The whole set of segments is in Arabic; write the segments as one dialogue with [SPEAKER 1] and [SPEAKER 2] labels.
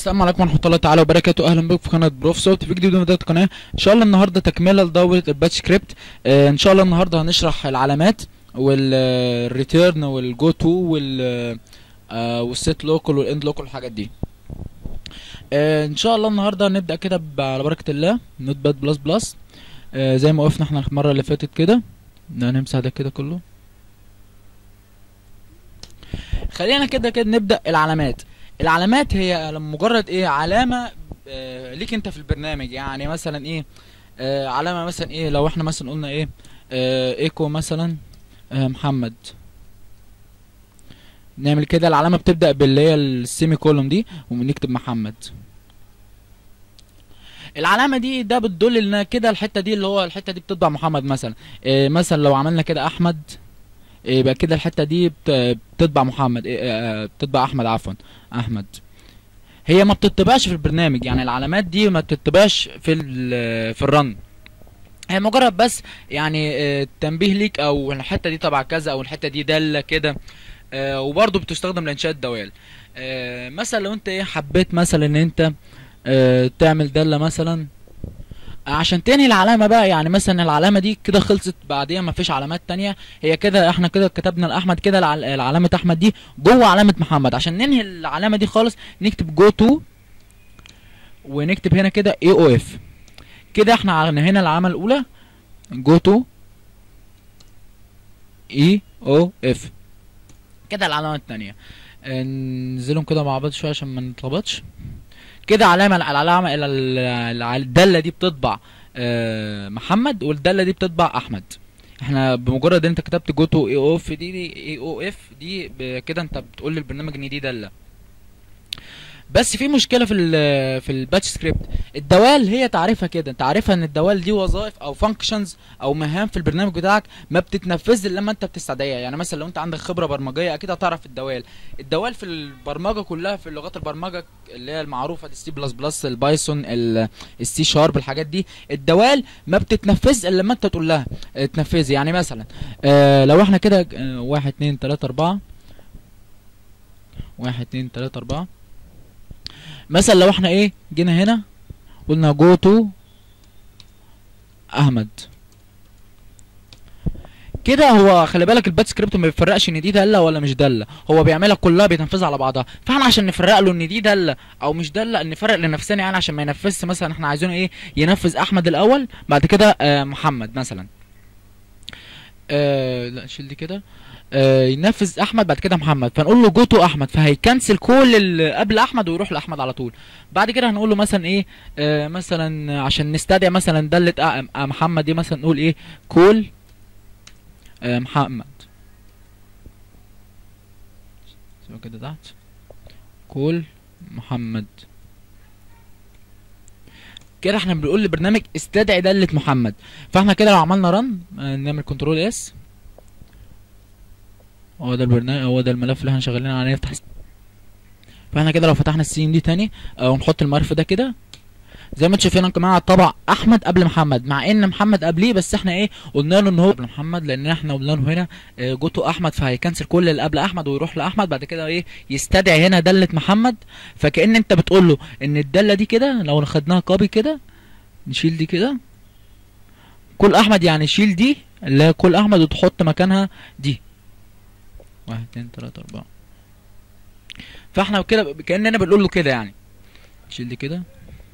[SPEAKER 1] السلام عليكم ورحمه الله تعالى وبركاته. اهلا بكم في قناه بروف صوت في فيديو من بدايه القناه. ان شاء الله النهارده تكمله لدوره الباتش سكريبت. ان شاء الله النهارده هنشرح العلامات والريتيرن والجو تو والسيت لوكال والاند لوكال والحاجات دي. ان شاء الله النهارده نبدا كده على بركه الله نوت باد بلس بلس زي ما وقفنا احنا المره اللي فاتت كده. هنمسح ده كده كله. خلينا كده نبدا العلامات. العلامات هي مجرد ايه؟ علامه ليك انت في البرنامج. يعني مثلا ايه؟ علامه مثلا ايه؟ لو احنا مثلا قلنا ايه؟ ايكو مثلا محمد، نعمل كده العلامه بتبدا باللي هي السيمي كولوم دي ونكتب محمد. العلامه دي ده بتدل ان كده الحته دي اللي هو الحته دي بتطبع محمد مثلا. مثلا لو عملنا كده احمد يبقى كده الحته دي بتطبع محمد، بتطبع احمد، عفوا احمد. هي ما بتطبعش في البرنامج، يعني العلامات دي ما بتطبعش في الرن. هي مجرد بس يعني تنبيه ليك، او الحته دي تبع كذا، او الحته دي داله كده. وبرضه بتستخدم لانشاء الدوال. مثلا لو انت ايه حبيت مثلا ان انت تعمل داله مثلا عشان تنهي العلامه بقى. يعني مثلا العلامه دي كده خلصت، بعديها مفيش علامات تانية. هي كده احنا كده كتبنا لاحمد كده العلامه احمد دي جوه علامه محمد. عشان ننهي العلامه دي خالص نكتب جو تو ونكتب هنا كده اي او اف. كده احنا هنا العلامه الاولى جو تو اي او اف. كده العلامه الثانيه ننزلهم كده مع بعض شويه عشان ما نتلخبطش. كده العلامه الداله دي بتطبع محمد، والداله دي بتطبع احمد. احنا بمجرد انت كتبت جو تو اي او اف اي او اف دي كده انت بتقول للبرنامج ان دي داله. بس في مشكله في الباتش سكريبت. الدوال هي تعرفها كده، انت عارفها ان الدوال دي وظائف او فانكشنز او مهام في البرنامج بتاعك ما بتتنفذ الا لما انت بتستدعيها. يعني مثلا لو انت عندك خبره برمجيه اكيد هتعرف الدوال في البرمجه كلها، في لغات البرمجه اللي هي المعروفه السي بلس بلس، البايثون، السي شارب، الحاجات دي الدوال ما بتتنفذ الا لما انت تقول لها تنفذي. يعني مثلا لو احنا كده 1 2 3 4 1 2 3 4 مثلا لو احنا ايه جينا هنا قلنا جو تو احمد كده، هو خلي بالك البات سكريبت ما بيفرقش ان دي داله ولا مش داله، هو بيعملها كلها بيتنفذها على بعضها. فاحنا عشان نفرق له ان دي داله او مش داله نفرق لنفسنا، يعني عشان ما ينفذش مثلا احنا عايزينه ايه ينفذ احمد الاول بعد كده محمد مثلا. لا شيل دي كده. ينفذ احمد بعد كده محمد، فنقول له جو تو احمد فهيكنسل كل اللي قبل احمد ويروح لاحمد على طول. بعد كده هنقول له مثلا ايه مثلا عشان نستدعي مثلا داله محمد دي، مثلا نقول ايه كول محمد كده تحت كول محمد. كده احنا بنقول للبرنامج استدعي داله محمد. فاحنا كده لو عملنا رن نعمل كنترول اس، هو ده البرنامج، هو ده الملف اللي احنا شغالين عليه. نفتح فاحنا كده لو فتحنا السي ام دي تاني ونحط الملف ده كده زي ما انتم شايفين كمان طبع احمد قبل محمد، مع ان محمد قبليه، بس احنا ايه قلنا له ان هو قبل محمد لان احنا قلنا له هنا جو تو احمد فهيكنسل كل اللي قبل احمد ويروح لاحمد بعد كده ايه يستدعي هنا داله محمد. فكأن انت بتقول له ان الداله دي كده لو خدناها كوبي كده نشيل دي كده كل احمد، يعني شيل دي اللي هي كل احمد وتحط مكانها دي 1 2 3 4. فاحنا كده كأننا بنقول له كده، يعني شيل دي كده.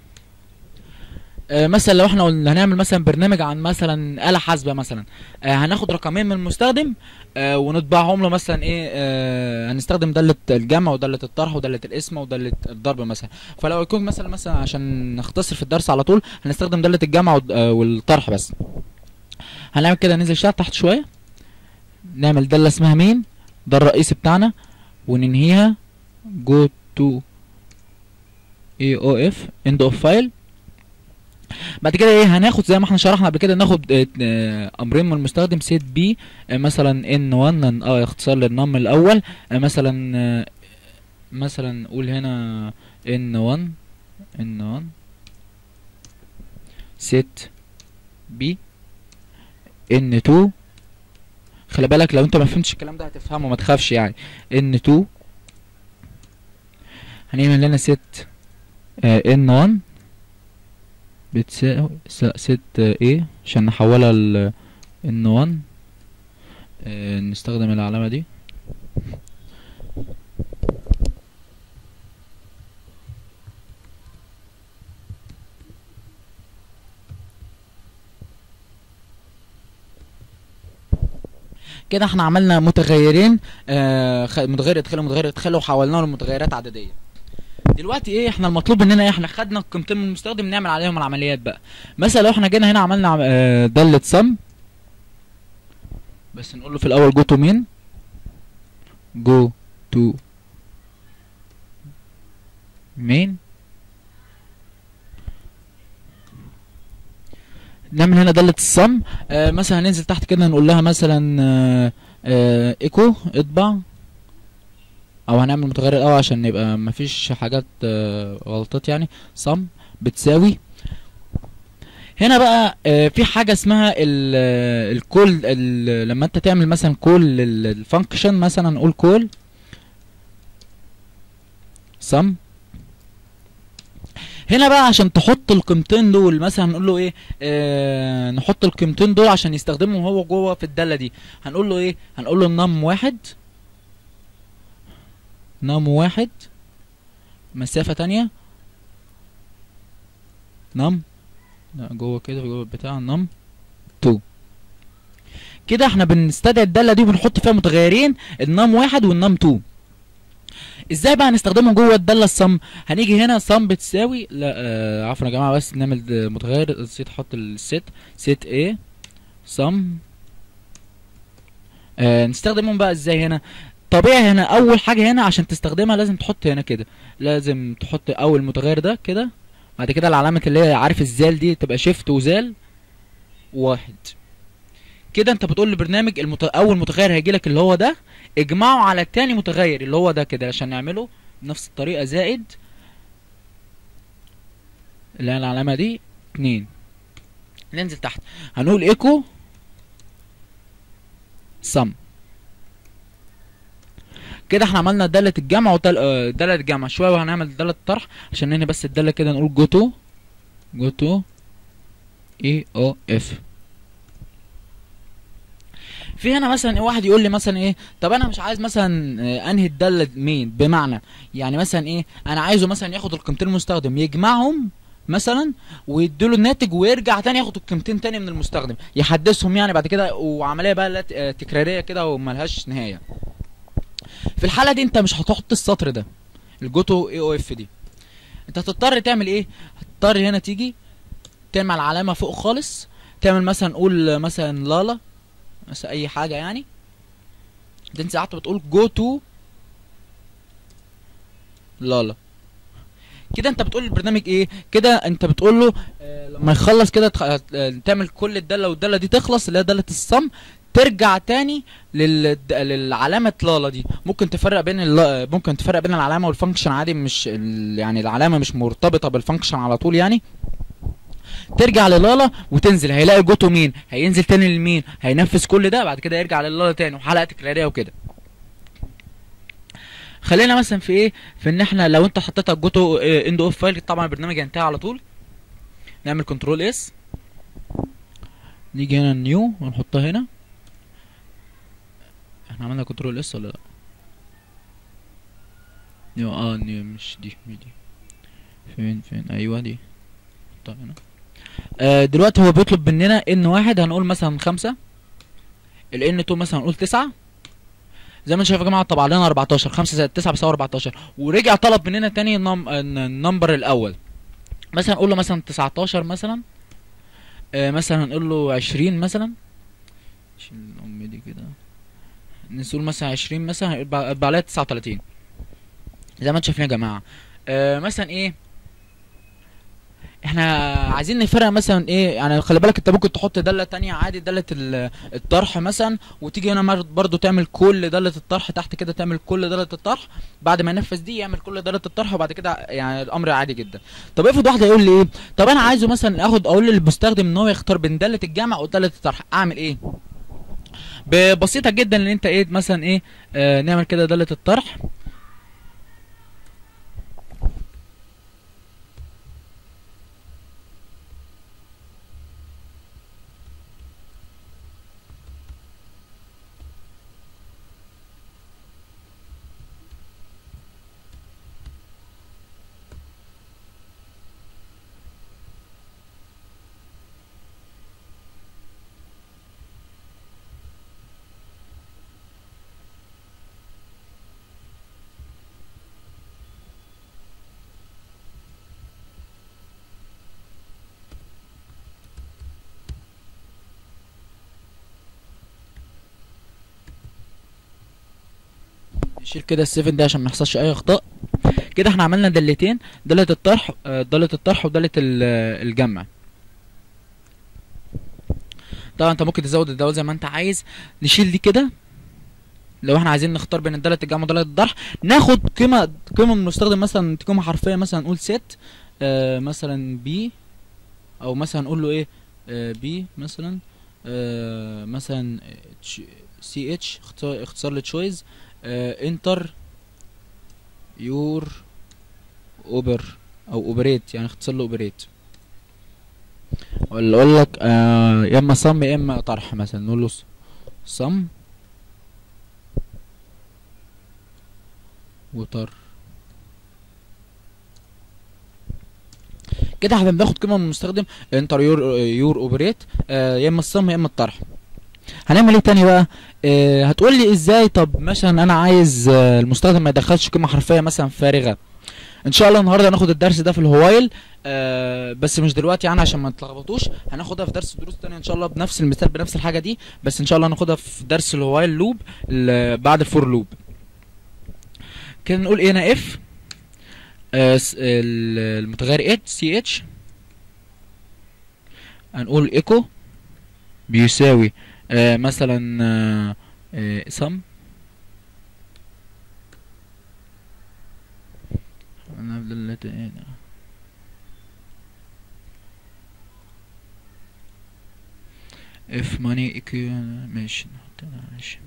[SPEAKER 1] مثلا لو احنا هنعمل مثلا برنامج عن مثلا آلة حاسبة مثلا، هناخد رقمين من المستخدم ونطبعهم له مثلا ايه هنستخدم دالة الجمع ودالة الطرح ودالة القسمة ودالة الضرب مثلا. فلو يكون مثلا عشان نختصر في الدرس على طول هنستخدم دالة الجمع والطرح بس. هنعمل كده ننزل تحت شوية، نعمل دالة اسمها مين، ده الرئيسي بتاعنا، وننهيها جو تو اي او اف اند اوف فايل. بعد كده ايه هناخد زي ما احنا شرحنا قبل كده، ناخد امرين من المستخدم سيت بي مثلا ان 1 اختصار للنم الاول مثلا نقول هنا ان 1 سيت بي ان 2. خلي بالك لو انت ما فهمتش الكلام ده هتفهمه ما تخافش، يعني ان 2 هنعمل لنا سيت ان 1 بتساوي ست ايه عشان نحولها ل ان 1. نستخدم العلامة دي. كده احنا عملنا متغيرين، متغير ادخال ومتغير ادخال وحولناهم لمتغيرات عدديه. دلوقتي ايه احنا المطلوب مننا ايه؟ احنا خدنا القيمتين من المستخدم نعمل عليهم العمليات بقى. مثلا لو احنا جينا هنا عملنا دالة sum، بس نقول له في الاول go to main، go to main، نعمل هنا دالة الصم. مثلا هننزل تحت كده نقول لها مثلا ايكو اطبع، او هنعمل متغير الاول عشان يبقى مفيش حاجات غلطات يعني. صم بتساوي. هنا بقى في حاجه اسمها الكول. لما انت تعمل مثلا كول للفانكشن، مثلا نقول كول صم. هنا بقى عشان تحط القيمتين دول، مثلا نقول له ايه؟ نحط القيمتين دول عشان يستخدمهم هو جوه في الداله دي. هنقول له ايه؟ هنقول له نم واحد، نم واحد مسافه تانية، نم لا جوه كده جوه البتاع نم 2. كده احنا بنستدعي الداله دي وبنحط فيها متغيرين النم واحد والنم 2. ازاي بقى هنستخدمهم جوه الداله الصم؟ هنيجي هنا صم بتساوي، لا عفوا يا جماعه، بس نعمل متغير، نسيت احط الست، ست ايه صم. نستخدمهم بقى ازاي هنا؟ طبيعي هنا اول حاجه هنا عشان تستخدمها لازم تحط هنا كده، لازم تحط اول متغير ده كده، بعد كده العلامه اللي هي عارف الزال دي تبقى شيفت وزال واحد. كده انت بتقول للبرنامج اول متغير هيجيلك اللي هو ده اجمعه على التاني متغير اللي هو ده كده، عشان نعمله بنفس الطريقه زائد اللي هي العلامه دي 2. ننزل تحت هنقول ايكو سم. كده احنا عملنا داله الجمع وداله الجمع شويه، وهنعمل داله الطرح عشان ننهي بس الداله كده. نقول جو تو اي او اف. في هنا مثلا واحد يقول لي مثلا ايه؟ طب انا مش عايز مثلا انهي الداله مين، بمعنى يعني مثلا ايه؟ انا عايزه مثلا ياخد القيمتين المستخدم يجمعهم مثلا ويديله الناتج، ويرجع تاني ياخد القيمتين تاني من المستخدم يحدثهم يعني بعد كده، وعمليه بقى تكراريه كده وملهاش نهايه. في الحاله دي انت مش هتحط السطر ده الجوتو اي او اف دي، انت هتضطر تعمل ايه؟ هتضطر هنا تيجي تعمل العلامه فوق خالص، تعمل مثلا قول مثلا لالا مثلا اي حاجه يعني، تنزل قعدت بتقول جو تو لالا. كده انت بتقول للبرنامج ايه؟ كده انت بتقول له لما يخلص كده تعمل كل الداله والداله دي تخلص اللي هي داله الصم، ترجع تاني للعلامه لالا دي. ممكن تفرق بين ممكن تفرق بين العلامه والفانكشن عادي، مش يعني العلامه مش مرتبطه بالفانكشن على طول يعني. ترجع للالا وتنزل، هيلاقي جوتو مين، هينزل تاني لمين، هينفذ كل ده بعد كده يرجع للالا تاني، وحلقه تكراريه وكده. خلينا مثلا في ايه؟ في ان احنا لو انت حطيتها جوتو اند اوف فايل طبعا البرنامج هينتهي على طول. نعمل كنترول اس، نيجي هنا نيو ونحطها هنا. احنا عملنا كنترول اس ولا لا؟ نيو نيو مش دي فين ايوه دي، نحطها هنا. دلوقتي هو بيطلب مننا ان واحد هنقول مثلا 5، الان 2 مثلا هنقول 9. زي ما انت شايف يا جماعه طبع لنا 14، 5 زائد 9 بيساوي 14. ورجع طلب مننا تاني النمبر الاول، مثلا نقول له مثلا 19 مثلا، مثلا هنقول له 20 مثلا، شيل الام دي كده، نقول مثلا 20 مثلا هيبقى عليها 39 زي ما انتم شايفين يا جماعه. مثلا ايه؟ احنا عايزين نفرق مثلا ايه يعني. خلي بالك انت ممكن تحط داله تانية عادي، داله الطرح مثلا، وتيجي هنا برضو تعمل كل داله الطرح تحت كده، تعمل كل داله الطرح بعد ما ينفذ دي يعمل كل داله الطرح، وبعد كده يعني الامر عادي جدا. طب افرض واحد يقول لي ايه؟ طب انا عايزه مثلا اقول للمستخدم ان هو يختار بين داله الجمع وداله الطرح، اعمل ايه؟ بسيطه جدا ان انت ايه مثلا ايه نعمل كده داله الطرح، نشيل كده ال7 دي عشان ما يحصلش اي اخطاء. كده احنا عملنا دالتين، دالة الطرح ودالة الجمع. طبعا انت ممكن تزود الدوال زي ما انت عايز. نشيل دي كده لو احنا عايزين نختار بين دالة الجمع ودالة الطرح. ناخد قيمة من المستخدم، مثلا قيمة حرفية، مثلا نقول set مثلا b، او مثلا نقول له ايه b مثلا مثلا ch اختصار لتشويز انتر يور اوبر او اوبريت، يعني اختصار له اوبريت. ولا اقول لك يا اما صم يا اما طرح، مثلا نقول له صم وطر. كده احنا بناخد قيمه من المستخدم انتر يور اوبريت، يا اما الصم يا اما الطرح. هنعمل ايه تاني بقى؟ هتقول لي ازاي؟ طب مثلا انا عايز المستخدم ما يدخلش قيمه حرفيه مثلا فارغه. ان شاء الله النهارده هناخد الدرس ده في الهوايل، بس مش دلوقتي يعني عشان ما تلخبطوش. هناخدها في درس دروس تانية ان شاء الله بنفس المثال بنفس الحاجه دي، بس ان شاء الله هناخدها في درس الهوايل لوب بعد الفور لوب. كده نقول ايه؟ هنا اف المتغير اتش سي اتش، هنقول ايكو بيساوي مثلا سم. اف ماني ايكو، ماشي ماشي.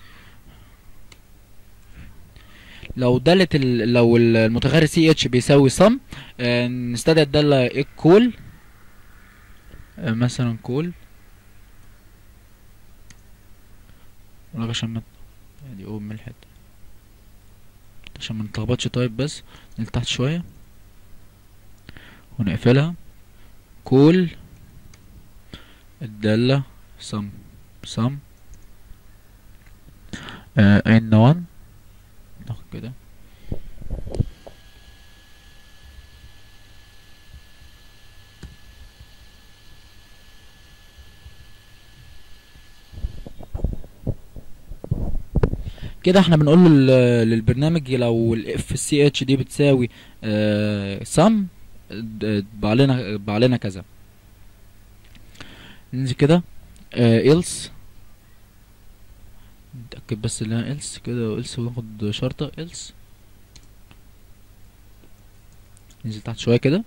[SPEAKER 1] لو دالة لو المتغير سي اتش بيساوي سم، نستدعي الدالة ايكول مثلا كول، عشان ما دي اقوم من الحته عشان ما نتلخبطش. طيب بس ننزل تحت شويه ونقفلها. كول الدالة سم ان 1 ناخد كده. كده احنا بنقول للبرنامج لو الاف سي اتش دي بتساوي سم بقى لنا كذا. ننزل كده else، نتأكد بس ان هي else كده، else وناخد شرطة else. ننزل تحت شوية كده،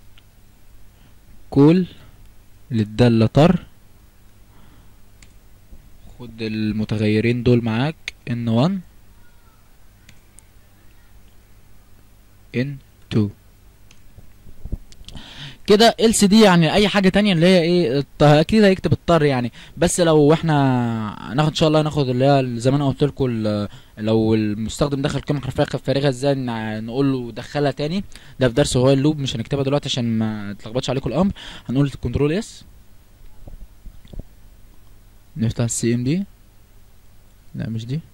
[SPEAKER 1] كول للدالة طر، خد المتغيرين دول معاك n1 n2 كده. else دي يعني اي حاجه تانية اللي هي ايه اكيد هيكتب الطر يعني. بس لو احنا ناخد ان شاء الله ناخد اللي هي زي ما انا قلت لكم، لو المستخدم دخل قيمه حرفيه فارغه ازاي نقول له دخلها تاني. ده في درس هو اللوب، مش هنكتبها دلوقتي عشان ما تلخبطش عليكم الامر. هنقول كنترول اس، نفتح السي ام دي، لا مش دي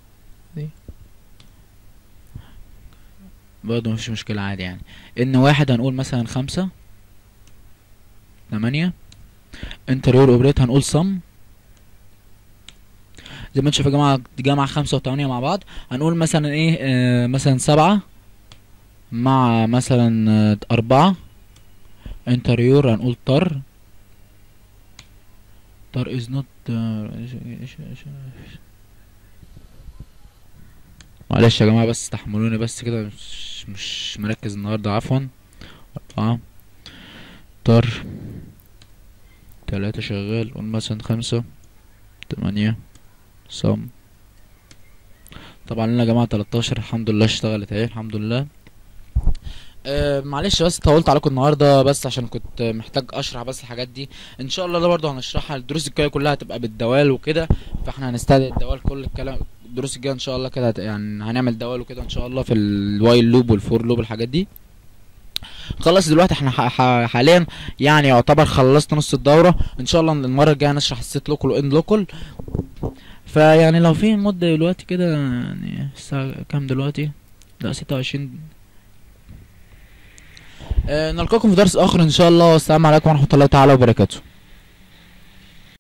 [SPEAKER 1] برضه مفيش مشكله عادي يعني. ان واحد هنقول مثلا 5 8 انتريور اوبريت، هنقول صم زي ما انتوا شايفين يا جماعه، دي جمع 5 و8 مع بعض. هنقول مثلا ايه مثلا 7 مع مثلا 4 انتريور، هنقول طر از نوت. معلش يا جماعه بس استحملوني بس كده، مش مركز النهارده، عفوا. 4 طر 3 شغال، قول مثلا 5 8 صم. طبعا لنا يا جماعه 13 الحمد لله اشتغلت اهي الحمد لله. معلش بس طولت عليكم النهارده، بس عشان كنت محتاج اشرح بس الحاجات دي. ان شاء الله ده برضه هنشرحها. الدروس الجايه كلها هتبقى بالدوال وكده، فاحنا هنستعمل الدوال كل الكلام. الدروس الجايه ان شاء الله كده يعني هنعمل دوال وكده ان شاء الله في الوايل لوب والفور لوب الحاجات دي. خلص دلوقتي احنا حاليا يعني يعتبر خلصت نص الدوره. ان شاء الله المره الجايه نشرح السيت لوكال وان لوكال. فيعني لو في مده دلوقتي كده، يعني الساعه كام دلوقتي؟ لا 26. نلقاكم في درس اخر ان شاء الله، والسلام عليكم ورحمه الله تعالى وبركاته.